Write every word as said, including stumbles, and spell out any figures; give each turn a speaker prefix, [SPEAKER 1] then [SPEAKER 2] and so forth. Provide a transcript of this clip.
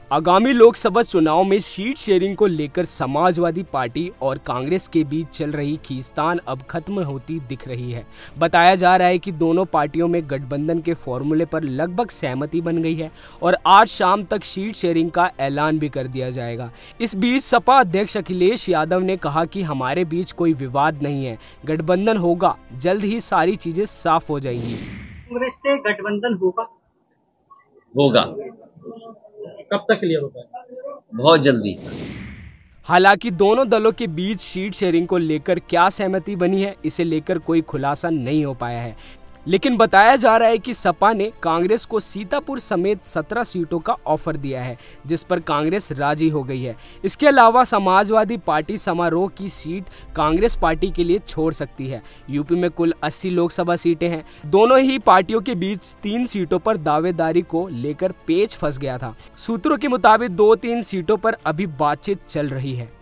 [SPEAKER 1] आगामी लोकसभा चुनाव में सीट शेयरिंग को लेकर समाजवादी पार्टी और कांग्रेस के बीच चल रही खींचतान अब खत्म होती दिख रही है। बताया जा रहा है कि दोनों पार्टियों में गठबंधन के फॉर्मूले पर लगभग सहमति बन गई है और आज शाम तक सीट शेयरिंग का ऐलान भी कर दिया जाएगा। इस बीच सपा अध्यक्ष अखिलेश यादव ने कहा कि हमारे बीच कोई विवाद नहीं है, गठबंधन होगा, जल्द ही सारी चीजें साफ हो जाएंगी।
[SPEAKER 2] कांग्रेस से गठबंधन होगा
[SPEAKER 3] होगा
[SPEAKER 2] कब तक क्लियर होगा?
[SPEAKER 3] बहुत जल्दी।
[SPEAKER 1] हालांकि दोनों दलों के बीच सीट शेयरिंग को लेकर क्या सहमति बनी है, इसे लेकर कोई खुलासा नहीं हो पाया है, लेकिन बताया जा रहा है कि सपा ने कांग्रेस को सीतापुर समेत सत्रह सीटों का ऑफर दिया है, जिस पर कांग्रेस राजी हो गई है। इसके अलावा समाजवादी पार्टी समारोह की सीट कांग्रेस पार्टी के लिए छोड़ सकती है। यूपी में कुल अस्सी लोकसभा सीटें हैं। दोनों ही पार्टियों के बीच तीन सीटों पर दावेदारी को लेकर पेच फंस गया था। सूत्रों के मुताबिक दो तीन सीटों पर अभी बातचीत चल रही है।